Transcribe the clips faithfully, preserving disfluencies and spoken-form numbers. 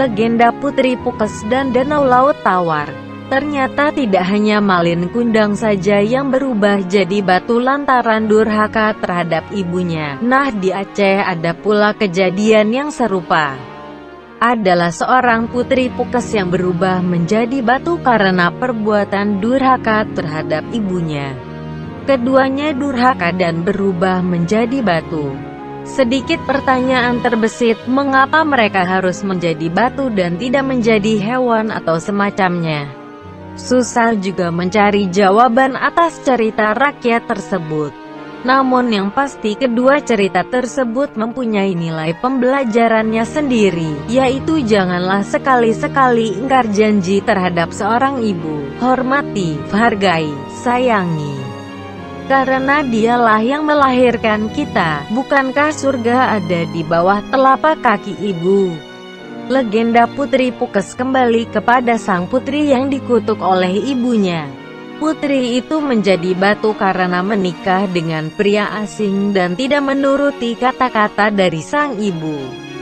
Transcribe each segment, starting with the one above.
legenda Putri Pukes dan Danau Laut Tawar. Ternyata tidak hanya Malin Kundang saja yang berubah jadi batu lantaran durhaka terhadap ibunya. Nah, di Aceh ada pula kejadian yang serupa. Adalah seorang putri Pukes yang berubah menjadi batu karena perbuatan durhaka terhadap ibunya. Keduanya durhaka dan berubah menjadi batu. Sedikit pertanyaan terbesit, mengapa mereka harus menjadi batu dan tidak menjadi hewan atau semacamnya? Susah juga mencari jawaban atas cerita rakyat tersebut. Namun yang pasti kedua cerita tersebut mempunyai nilai pembelajarannya sendiri, yaitu janganlah sekali-sekali ingkar janji terhadap seorang ibu. Hormati, hargai, sayangi. Karena dialah yang melahirkan kita. Bukankah surga ada di bawah telapak kaki ibu? Legenda Putri Pukes kembali kepada sang putri yang dikutuk oleh ibunya. Putri itu menjadi batu karena menikah dengan pria asing dan tidak menuruti kata-kata dari sang ibu.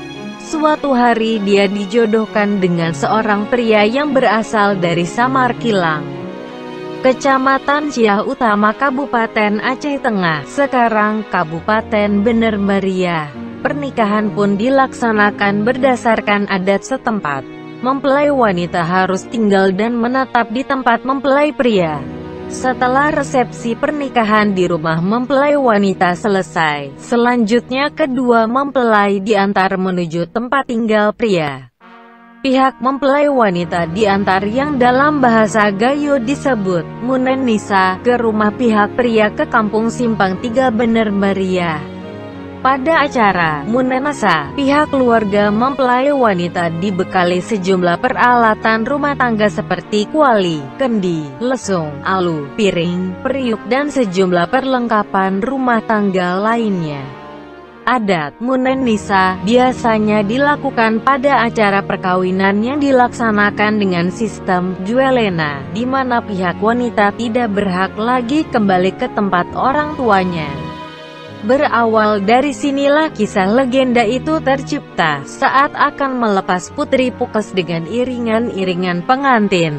Suatu hari dia dijodohkan dengan seorang pria yang berasal dari Samarkilang, Kecamatan Ciah Utama, Kabupaten Aceh Tengah, sekarang Kabupaten Bener Meriah. Pernikahan pun dilaksanakan berdasarkan adat setempat. Mempelai wanita harus tinggal dan menetap di tempat mempelai pria. Setelah resepsi pernikahan di rumah mempelai wanita selesai, selanjutnya kedua mempelai diantar menuju tempat tinggal pria. Pihak mempelai wanita diantar yang dalam bahasa gayo disebut Munen Nisa ke rumah pihak pria ke Kampung Simpang Tiga Bener Meriah. Pada acara Munen Nisa, pihak keluarga mempelai wanita dibekali sejumlah peralatan rumah tangga seperti kuali, kendi, lesung, alu, piring, periuk dan sejumlah perlengkapan rumah tangga lainnya. Adat Munen Nisa biasanya dilakukan pada acara perkawinan yang dilaksanakan dengan sistem juelena, di mana pihak wanita tidak berhak lagi kembali ke tempat orang tuanya. Berawal dari sinilah kisah legenda itu tercipta saat akan melepas Putri Pukes dengan iringan-iringan pengantin.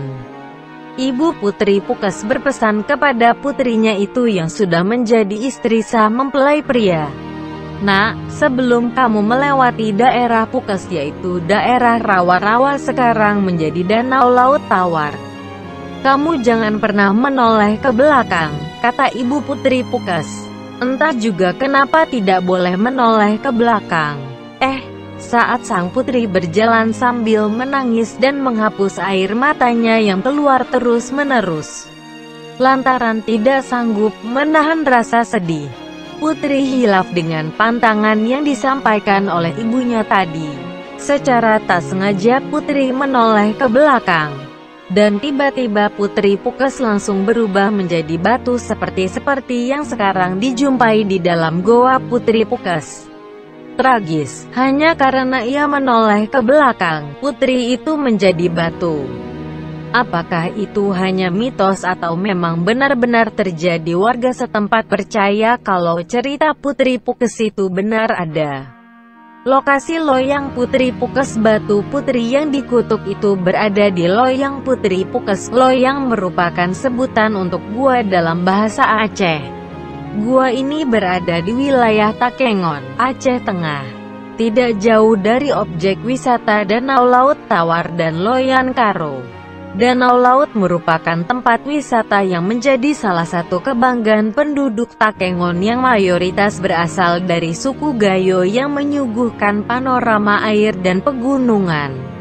Ibu Putri Pukes berpesan kepada putrinya itu yang sudah menjadi istri sah mempelai pria. Nak, sebelum kamu melewati daerah Pukes yaitu daerah rawa-rawa sekarang menjadi Danau Laut Tawar, kamu jangan pernah menoleh ke belakang, kata Ibu Putri Pukes. Entah juga kenapa tidak boleh menoleh ke belakang. Eh, saat sang putri berjalan sambil menangis dan menghapus air matanya yang keluar terus-menerus, lantaran tidak sanggup menahan rasa sedih, Putri hilaf dengan pantangan yang disampaikan oleh ibunya tadi. Secara tak sengaja Putri menoleh ke belakang, dan tiba-tiba Putri Pukes langsung berubah menjadi batu seperti-seperti yang sekarang dijumpai di dalam goa Putri Pukes. Tragis, hanya karena ia menoleh ke belakang, putri itu menjadi batu. Apakah itu hanya mitos atau memang benar-benar terjadi? Warga setempat percaya kalau cerita Putri Pukes itu benar ada. Lokasi loyang Putri Pukes, batu putri yang dikutuk itu berada di loyang Putri Pukes. Loyang merupakan sebutan untuk gua dalam bahasa Aceh. Gua ini berada di wilayah Takengon, Aceh Tengah, tidak jauh dari objek wisata Danau Laut Tawar dan Loyan Karo. Danau Laut merupakan tempat wisata yang menjadi salah satu kebanggaan penduduk Takengon yang mayoritas berasal dari suku Gayo yang menyuguhkan panorama air dan pegunungan.